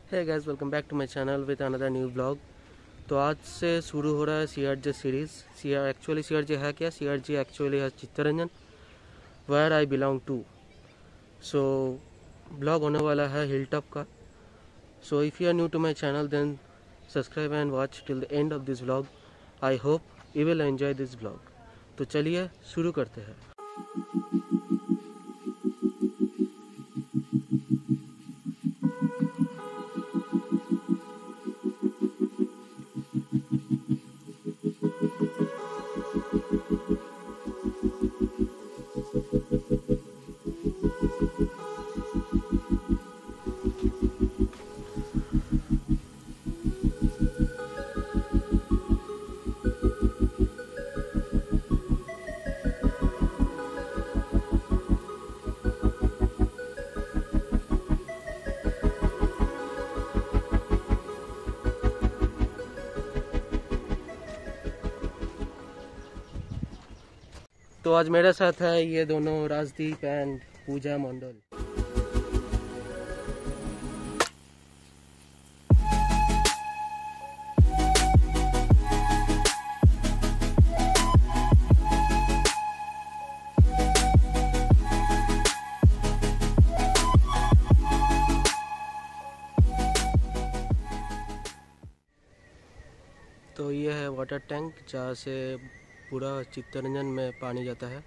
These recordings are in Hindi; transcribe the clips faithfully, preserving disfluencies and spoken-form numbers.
Hey guys, welcome back to my channel with another new blog. तो आज से शुरू हो रहा है C R J series. C R actually C R J है क्या? सी आर जे एक्चुअली है Chittaranjan, where I belong to. So blog होने वाला है हिल टॉप का। So if you are new to my channel then subscribe and watch till the end of this blog. I hope you will enjoy this blog. तो चलिए शुरू करते हैं। तो आज मेरे साथ है ये दोनों, राजदीप एंड पूजा मंडल। तो ये है वाटर टैंक जहाँ से पूरा चित्तरंजन में पानी जाता है।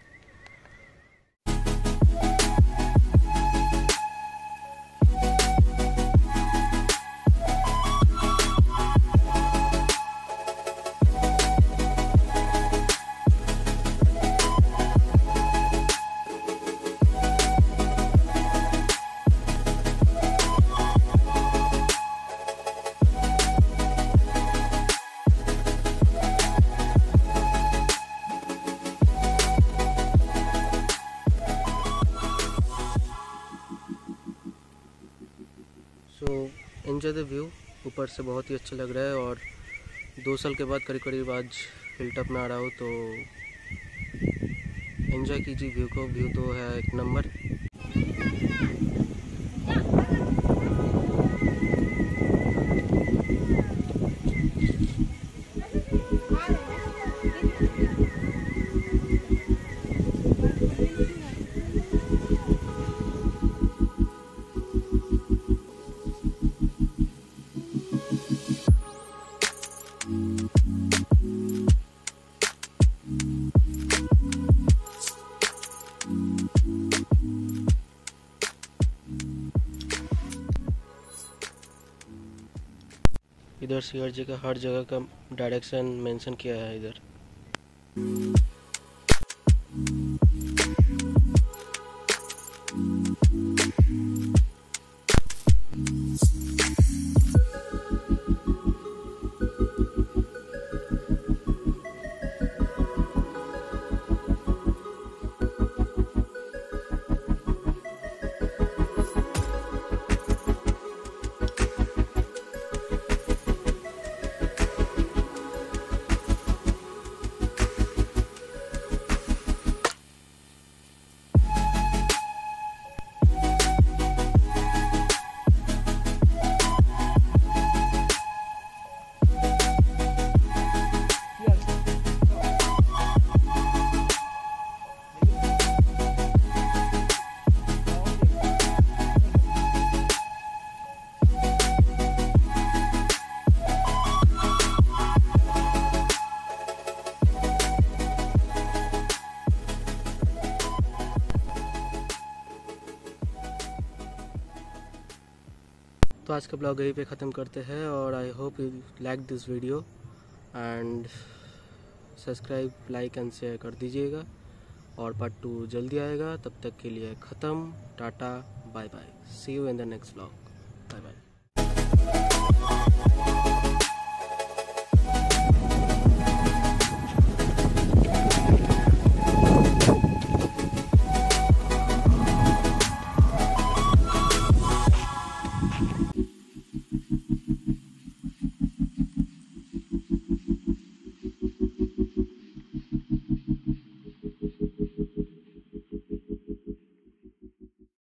So enjoy the view. ऊपर से बहुत ही अच्छा लग रहा है और दो साल के बाद करीब करीब आज हिल टॉप में आ रहा हूँ, तो एंजॉय कीजिए व्यू को। व्यू तो है एक नंबर। इधर सी आर जे का हर जगह का डायरेक्शन मेंशन किया है इधर। तो आज का ब्लॉग यहीं पे ख़त्म करते हैं और I hope you like this video and subscribe, like and share कर दीजिएगा। और पार्ट टू जल्दी आएगा। तब तक के लिए ख़त्म। Tata, bye bye, see you in the next blog. Bye bye.